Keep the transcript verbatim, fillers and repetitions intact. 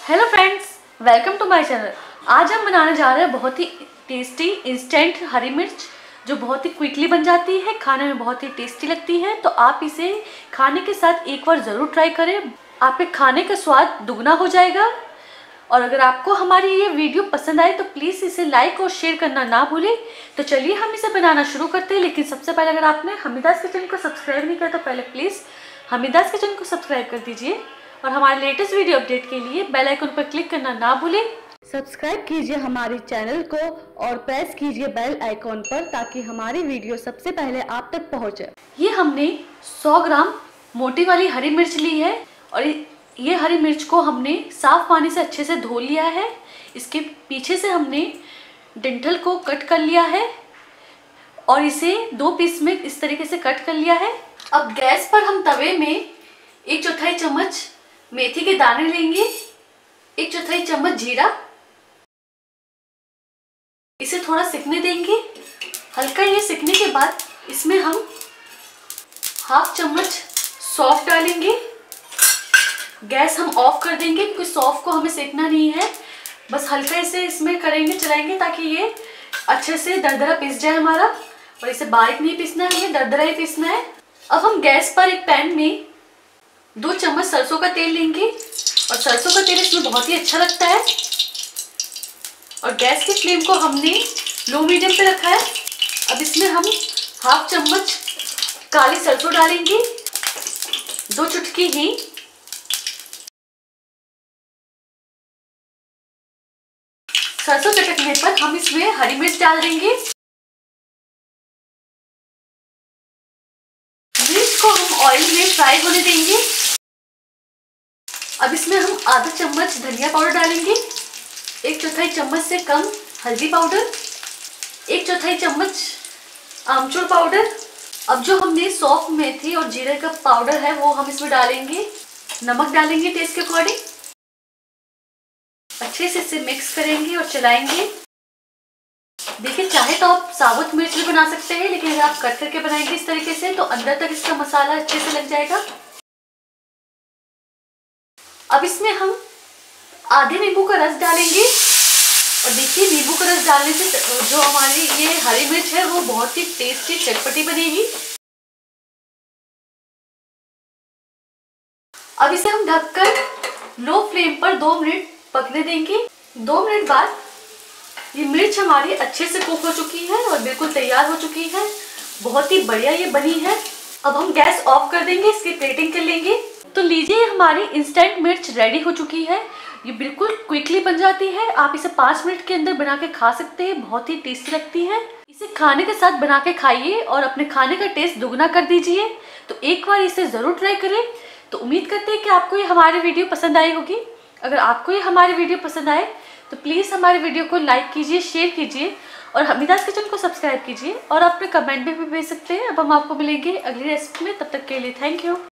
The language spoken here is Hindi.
Hello friends, welcome to my channel. आज हम बनाने जा रहे हैं बहुत ही टेस्टी इंस्टेंट हरी मिर्च, जो बहुत ही क्विकली बन जाती है, खाने में बहुत ही टेस्टी लगती है। तो आप इसे खाने के साथ एक बार ज़रूर ट्राई करें, आपके खाने का स्वाद दुगना हो जाएगा। और अगर आपको हमारी ये वीडियो पसंद आए तो प्लीज़ इसे लाइक और शेयर करना ना भूलें। तो चलिए हम इसे बनाना शुरू करते हैं। लेकिन सबसे पहले अगर आपने हमीदास किचन को सब्सक्राइब नहीं किया तो पहले प्लीज़ हमीदास किचन को सब्सक्राइब कर दीजिए और हमारे लेटेस्ट वीडियो अपडेट के लिए बेल आइकन पर क्लिक करना ना भूलें। सब्सक्राइब कीजिए हमारे चैनल को और प्रेस कीजिए बेल आइकॉन पर, ताकि हमारी वीडियो सबसे पहले आप तक पहुंचे। ये हमने सौ ग्राम मोटी वाली हरी मिर्च ली है और ये हरी मिर्च को हमने साफ पानी से अच्छे से धो लिया है। इसके पीछे से हमने डंठल को कट कर लिया है और इसे दो पीस में इस तरीके से कट कर लिया है। अब गैस पर हम तवे में एक चौथाई चम्मच मेथी के दाने लेंगे, एक चौथाई चम्मच जीरा, इसे थोड़ा सिकने देंगे। हल्का ये सिकने के बाद इसमें हम हाफ चम्मच सौंफ डालेंगे। गैस हम ऑफ कर देंगे क्योंकि सौंफ को हमें सेकना नहीं है, बस हल्का इसे इसमें करेंगे, चलाएंगे ताकि ये अच्छे से दरदरा पीस जाए हमारा। और इसे बारीक नहीं पीसना है, हमें दरदरा ही पीसना है। अब हम गैस पर एक पैन में दो चम्मच सरसों का तेल लेंगे और सरसों का तेल इसमें बहुत ही अच्छा लगता है। और गैस की फ्लेम को हमने लो मीडियम पे रखा है। अब इसमें हम हाफ चम्मच काली सरसों डालेंगे, दो चुटकी हींग, सरसों चटकने पर हम इसमें हरी मिर्च डाल देंगे। मिर्च को हम ऑयल में फ्राई होने देंगे। अब इसमें हम आधा चम्मच धनिया पाउडर डालेंगे, एक चौथाई चम्मच से कम हल्दी पाउडर, एक चौथाई चम्मच आमचूर पाउडर। अब जो हमने सौंफ, मेथी और जीरे का पाउडर है वो हम इसमें डालेंगे। नमक डालेंगे टेस्ट के अकॉर्डिंग। अच्छे से इसे मिक्स करेंगे और चलाएंगे। देखिए, चाहे तो आप साबुत मिर्च भी बना सकते हैं, लेकिन अगर आप कट करके बनाएंगे इस तरीके से तो अंदर तक इसका मसाला अच्छे से लग जाएगा। अब इसमें हम आधे नींबू का रस डालेंगे और देखिए, नींबू का रस डालने से जो हमारी ये हरी मिर्च है वो बहुत ही टेस्टी चटपटी बनेगी। अब इसे हम ढककर लो फ्लेम पर दो मिनट पकने देंगे। दो मिनट बाद ये मिर्च हमारी अच्छे से कुक हो चुकी है और बिल्कुल तैयार हो चुकी है। बहुत ही बढ़िया ये बनी है। अब हम गैस ऑफ कर देंगे, इसकी प्लेटिंग कर लेंगे। तो लीजिए, हमारी इंस्टेंट मिर्च रेडी हो चुकी है। ये बिल्कुल क्विकली बन जाती है। आप इसे पाँच मिनट के अंदर बना के खा सकते हैं, बहुत ही टेस्टी लगती है। इसे खाने के साथ बना के खाइए और अपने खाने का टेस्ट दुगना कर दीजिए। तो एक बार इसे ज़रूर ट्राई करें। तो उम्मीद करते हैं कि आपको ये हमारी वीडियो पसंद आई होगी। अगर आपको ये हमारी वीडियो पसंद आए तो प्लीज़ हमारी वीडियो को लाइक कीजिए, शेयर कीजिए और हमीदास किचन को सब्सक्राइब कीजिए और अपने कमेंट भी भेज सकते हैं। अब हम आपको मिलेंगे अगली रेसिपी में, तब तक के लिए थैंक यू।